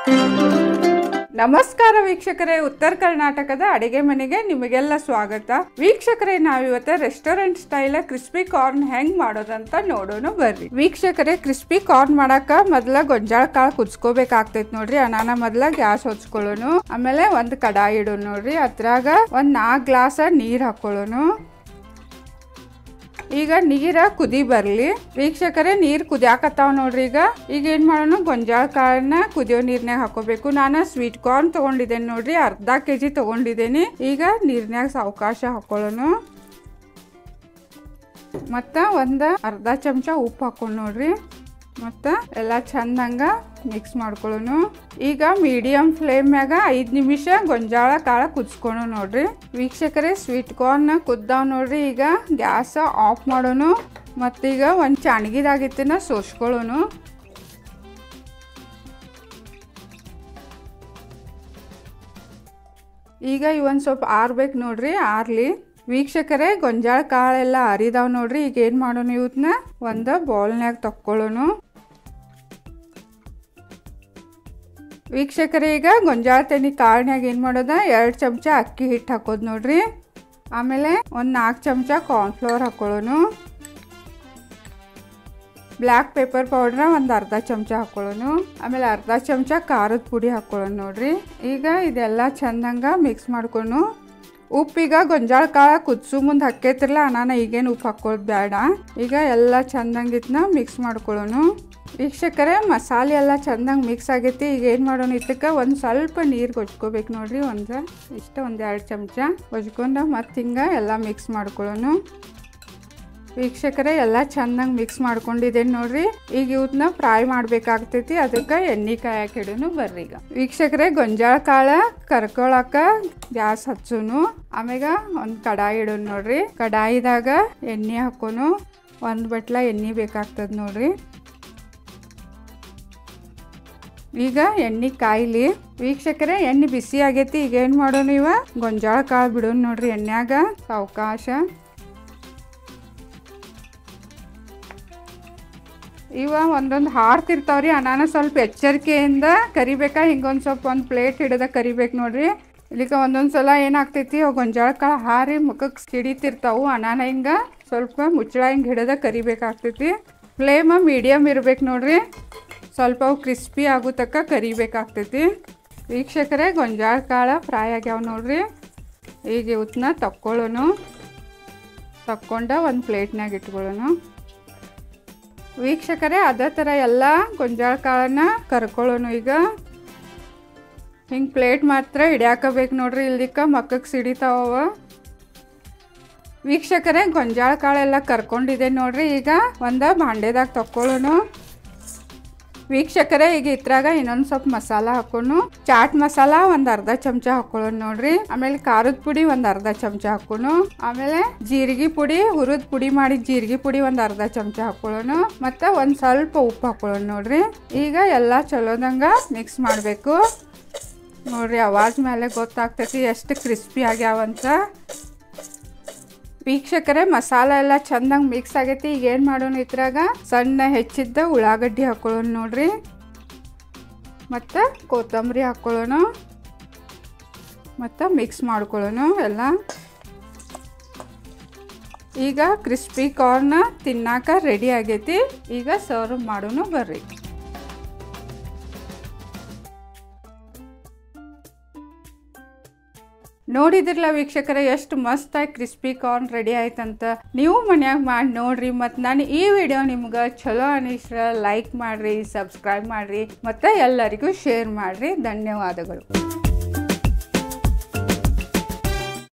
ನಮಸ್ಕಾರ ವೀಕ್ಷಕರೇ, ಉತ್ತರ ಕರ್ನಾಟಕದ ಅಡಿಗೆ ಮನೆಗೆ ನಿಮಗೆಲ್ಲ ಸ್ವಾಗತ. ವೀಕ್ಷಕರೇ, ನಾವಿವತ್ತು ರೆಸ್ಟೋರೆಂಟ್ ಸ್ಟೈಲ್ ಕ್ರಿಸ್ಪಿ ಕಾರ್ನ್ ಹೆಂಗ್ ಮಾಡೋದಂತ ನೋಡೋಣ ಬರ್ರಿ. ವೀಕ್ಷಕರೇ, ಕ್ರಿಸ್ಪಿ ಕಾರ್ನ್ ಮಾಡಾಕ ಮೊದಲ ಗೊಂಜಾಳ ಕಾಳು ಕುದಿಸ್ಕೋಬೇಕಾಗ್ತೈತಿ ನೋಡ್ರಿ. ಅನಾನ ಮೊದಲ ಗ್ಯಾಸ್ ಹೊಚ್ಕೊಳ್ಳೋಣ. ಆಮೇಲೆ ಒಂದ್ ಕಡಾಯಿ ಇಡೋಣ ನೋಡ್ರಿ. ಅದ್ರಾಗ ಒಂದ್ 4 ಗ್ಲಾಸ್ ನೀರ್ ಹಾಕೊಳ್ಳೋಣ. ಈಗ ನೀರ ಕುದಿ ಬರ್ಲಿ. ವೀಕ್ಷಕರೇ, ನೀರ್ ಕುದಿಯಾಕತ್ತಾವ ನೋಡ್ರಿ. ಈಗ ಏನ್ ಮಾಡೋಣ, ಗೊಂಜಾಳ ಕಾಳನ್ನ ಕುದಿಯೋ ನೀರ್ನಾಗ ಹಾಕೋಬೇಕು. ನಾನು ಸ್ವೀಟ್ ಕಾರ್ನ್ ತಗೊಂಡಿದ್ದೇನೆ ನೋಡ್ರಿ, ಅರ್ಧ kg ತಗೊಂಡಿದ್ದೇನೆ. ಈಗ ನೀರ್ನಾಗ ಸಾವಕಾಶ ಹಾಕೊಳ್ಳೋಣ. ಮತ್ತ ಒಂದ್ ಅರ್ಧ ಚಮಚ ಉಪ್ಪು ಹಾಕೊಂಡು ನೋಡ್ರಿ. ಮತ್ತ ಎಲ್ಲ ಚಂದಂಗ ಮಿಕ್ಸ್ ಮಾಡ್ಕೊಳ್ಳೋಣ. ಈಗ ಮೀಡಿಯಂ ಫ್ಲೇಮ್ ಮ್ಯಾಗ 5 ನಿಮಿಷ ಗೊಂಜಾಳ ಕಾಳ ಕುದಿಸ್ಕೊಳ ನೋಡ್ರಿ. ವೀಕ್ಷಕರೇ, ಸ್ವೀಟ್ ಕಾರ್ನ್ ಕುದ್ದಾವ್ ನೋಡ್ರಿ. ಈಗ ಗ್ಯಾಸ್ ಆಫ್ ಮಾಡೋಣ. ಮತ್ತೀಗ ಒಂದ್ ಚಾಣಗಿದಾಗಿತ್ತನ ಸೋಸ್ಕೊಳ್ಳೋಣ. ಈಗ ಇವನ್ ಸ್ವಲ್ಪ ಆರ್ಬೇಕು ನೋಡ್ರಿ, ಆರ್ಲಿ. ವೀಕ್ಷಕರೇ, ಗೊಂಜಾಳ ಕಾಳೆಲ್ಲ ಅರಿದಾವ್ ನೋಡ್ರಿ. ಈಗ ಏನ್ ಮಾಡೋಣ, ಇವತ್ನ ಒಂದು ಬೌಲ್ನ್ಯಾಗ ತಕ್ಕೊಳ್ಳೋಣ. ವೀಕ್ಷಕರೇ, ಈಗ ಗೊಂಜಾಳ ತೆನಿ ಕಾಳ್ನ್ಯಾಗ ಏನ್ ಮಾಡೋದ, 2 ಚಮಚ ಅಕ್ಕಿ ಹಿಟ್ಟು ಹಾಕೋದು ನೋಡ್ರಿ. ಆಮೇಲೆ ಒಂದ್ 4 ಚಮಚ ಕಾರ್ನ್ಫ್ಲವರ್ ಹಾಕೊಳ್ಳೋಣ. ಬ್ಲ್ಯಾಕ್ ಪೆಪ್ಪರ್ ಪೌಡ್ರ ಒಂದ್ ಅರ್ಧ ಚಮಚ ಹಾಕೊಳ್ಳೋಣ. ಆಮೇಲೆ ಅರ್ಧ ಚಮಚ ಖಾರದ ಪುಡಿ ಹಾಕೊಳ್ಳೋಣ ನೋಡ್ರಿ. ಈಗ ಇದೆಲ್ಲ ಚಂದಂಗ ಮಿಕ್ಸ್ ಮಾಡ್ಕೊಂಡು, ಉಪ್ಪೀಗ ಗೊಂಜಾಳ ಕಾಳ ಕುದಿಸು ಮುಂದೆ ಹಾಕೈತಿರಲ್ಲ, ನಾನು ಈಗೇನು ಉಪ್ಪು ಹಾಕೊಳ್ಳೋದು ಬೇಡ. ಈಗ ಎಲ್ಲ ಚಂದಂಗಿತ್ನ ಮಿಕ್ಸ್ ಮಾಡ್ಕೊಳ್ಳೋಣ. ವೀಕ್ಷಕರೇ, ಮಸಾಲೆ ಎಲ್ಲ ಚಂದಂಗೆ ಮಿಕ್ಸ್ ಆಗೈತಿ. ಈಗ ಏನು ಮಾಡೋಣ, ಇದಕ್ಕೆ ಒಂದು ಸ್ವಲ್ಪ ನೀರು ಗೊಜ್ಕೋಬೇಕು ನೋಡ್ರಿ. ಒಂದ್ 2 ಚಮಚ ಗೊಜ್ಕೊಂಡು ಮತ್ತೆ ಹಿಂಗೆ ಎಲ್ಲ ಮಿಕ್ಸ್ ಮಾಡ್ಕೊಳ್ಳೋಣ. ವೀಕ್ಷಕರೇ, ಎಲ್ಲ ಚಂದಂಗೆ ಮಿಕ್ಸ್ ಮಾಡ್ಕೊಂಡಿದ್ದೇನೆ ನೋಡ್ರಿ. ಈಗ ಇವನ್ನ ಫ್ರೈ ಮಾಡ್ಬೇಕಾಗ್ತೈತಿ. ಅದಕ್ಕೆ ಎಣ್ಣೆ ಕಾಯಕ್ಕೆ ಇಡೋನು ಬರ್ರಿ. ಈಗ ವೀಕ್ಷಕರೇ, ಗೊಂಜಾಳ ಕಾಳ ಕರ್ಕೊಳಕ ಗ್ಯಾಸ್ ಹಚ್ಚೋನು. ಆಮ್ಯಾಗ ಒಂದು ಕಡಾಯಿ ಇಡೋನು ನೋಡ್ರಿ. ಕಡಾಯಿದಾಗ ಎಣ್ಣೆ ಹಾಕೋನು. 1 ಬಟ್ಲ ಎಣ್ಣೆ ಬೇಕಾಗ್ತದ ನೋಡ್ರಿ. ಈಗ ಎಣ್ಣೆ ಕಾಯಿಲಿ. ವೀಕ್ಷಕರೇ, ಎಣ್ಣೆ ಬಿಸಿ ಆಗೈತಿ. ಈಗ ಏನು ಮಾಡೋಣ, ಇವ ಗೊಂಜಾಳ ಕಾಳು ಬಿಡೋಣ ನೋಡ್ರಿ ಎಣ್ಣೆಯಾಗ ಸಾವಕಾಶ. ಇವ ಒಂದೊಂದು ಹಾರ್ತಿರ್ತಾವ್ರಿ. ನಾನು ಸ್ವಲ್ಪ ಎಚ್ಚರಿಕೆಯಿಂದ ಕರಿಬೇಕಾ, ಹಿಂಗೊಂದು ಸ್ವಲ್ಪ ಒಂದು ಪ್ಲೇಟ್ ಹಿಡಿದ ಕರಿಬೇಕು ನೋಡ್ರಿ. ಇಲ್ಲಿಗೆ ಒಂದೊಂದು ಸಲ ಏನಾಗ್ತೈತಿ, ಅವು ಗೊಂಜಾಳ ಕಾಳು ಹಾರಿ ಮುಖಕ್ಕೆ ಸಿಡಿತಿರ್ತಾವು. ಅನಾನ ಹಿಂಗೆ ಸ್ವಲ್ಪ ಮುಚ್ಚಳ ಹಿಂಗೆ ಹಿಡಿದ ಕರಿಬೇಕಾಗ್ತೈತಿ. ಫ್ಲೇಮ್ ಮೀಡಿಯಮ್ ಇರ್ಬೇಕು ನೋಡ್ರಿ. ಸ್ವಲ್ಪ ಅವು ಕ್ರಿಸ್ಪಿ ಆಗೋ ತಕ್ಕ ಕರಿಬೇಕಾಗ್ತೈತಿ. ವೀಕ್ಷಕರೇ, ಗೊಂಜಾಳ ಕಾಳು ಫ್ರೈ ಆಗ್ಯಾವ ನೋಡ್ರಿ. ಈಗ ಇವತ್ತನ್ನ ತಕ್ಕೊಳ್ಳೋಣ. ತಕ್ಕೊಂಡ ಒಂದು ಪ್ಲೇಟ್ನಾಗ ಇಟ್ಕೊಳ್ಳೋಣ. ವೀಕ್ಷಕರೇ, ಅದೇ ಥರ ಎಲ್ಲ ಗೊಂಜಾಳ ಕಾಳನ್ನ ಕರ್ಕೊಳ್ಳೋಣ. ಈಗ ಹಿಂಗೆ ಪ್ಲೇಟ್ ಮಾತ್ರ ಹಿಡಿಯಾಕಬೇಕು ನೋಡ್ರಿ, ಇಲ್ದಿಕ್ಕ ಮಕ್ಕಕ್ಕೆ ಸಿಡಿತಾವ. ವೀಕ್ಷಕರೇ, ಗೊಂಜಾಳ ಕಾಳೆಲ್ಲ ಕರ್ಕೊಂಡಿದೆ ನೋಡ್ರಿ. ಈಗ ಒಂದು ಭಾಂಡೆದಾಗ ತಕ್ಕೊಳ್ಳೋಣ. ವೀಕ್ಷಕರೇ, ಈಗ ಇದ್ರಾಗ ಇನ್ನೊಂದು ಸ್ವಲ್ಪ ಮಸಾಲ ಹಾಕೋಣ. ಚಾಟ್ ಮಸಾಲ ಒಂದು ಅರ್ಧ ಚಮಚ ಹಾಕೊಳ್ಳೋಣ ನೋಡ್ರಿ. ಆಮೇಲೆ ಖಾರದ ಪುಡಿ ಒಂದು ಅರ್ಧ ಚಮಚ ಹಾಕೋಣ. ಆಮೇಲೆ ಜೀರಿಗೆ ಪುಡಿ, ಹುರಿದ ಪುಡಿ ಮಾಡಿದ ಜೀರಿಗೆ ಪುಡಿ ಒಂದು ಅರ್ಧ ಚಮಚ ಹಾಕೊಳ್ಳೋಣ. ಮತ್ತೆ ಒಂದು ಸ್ವಲ್ಪ ಉಪ್ಪು ಹಾಕೊಳ್ಳೋಣ ನೋಡ್ರಿ. ಈಗ ಎಲ್ಲ ಚಲೋದಂಗ ಮಿಕ್ಸ್ ಮಾಡಬೇಕು ನೋಡ್ರಿ. ಆವಾಜ್ ಮೇಲೆ ಗೊತ್ತಾಗ್ತೈತಿ ಎಷ್ಟು ಕ್ರಿಸ್ಪಿ ಆಗ್ಯಾವಂತ. ವೀಕ್ಷಕರೇ, ಮಸಾಲ ಎಲ್ಲ ಚಂದಂಗೆ ಮಿಕ್ಸ್ ಆಗೈತಿ. ಈಗ ಏನು ಮಾಡೋಣ, ಇದ್ರಾಗ ಸಣ್ಣ ಹೆಚ್ಚಿದ್ದ ಉಳ್ಳಾಗಡ್ಡಿ ಹಾಕೊಳ್ಳೋಣ ನೋಡ್ರಿ. ಮತ್ತು ಕೊತ್ತಂಬರಿ ಹಾಕೊಳ್ಳೋಣ. ಮತ್ತು ಮಿಕ್ಸ್ ಮಾಡ್ಕೊಳ್ಳೋಣ ಎಲ್ಲ. ಈಗ ಕ್ರಿಸ್ಪಿ ಕಾರ್ನ್ ತಿನ್ನಾಕ ರೆಡಿ ಆಗೈತಿ. ಈಗ ಸರ್ವ್ ಮಾಡೋಣ ಬರ್ರಿ. ನೋಡಿದ್ರಲ್ಲ ವೀಕ್ಷಕರೇ, ಎಷ್ಟು ಮಸ್ತಾಗಿ ಕ್ರಿಸ್ಪಿ ಕಾರ್ನ್ ರೆಡಿ ಆಯ್ತಂತ. ನೀವು ಮನ್ಯಾಗ ಮಾಡಿ ನೋಡ್ರಿ. ಮತ್ತು ನಾನು ಈ ವಿಡಿಯೋ ನಿಮ್ಗೆ ಚಲೋ ಅನಿಸ್ರ ಲೈಕ್ ಮಾಡಿರಿ, ಸಬ್ಸ್ಕ್ರೈಬ್ ಮಾಡಿರಿ, ಮತ್ತು ಎಲ್ಲರಿಗೂ ಶೇರ್ ಮಾಡಿರಿ. ಧನ್ಯವಾದಗಳು.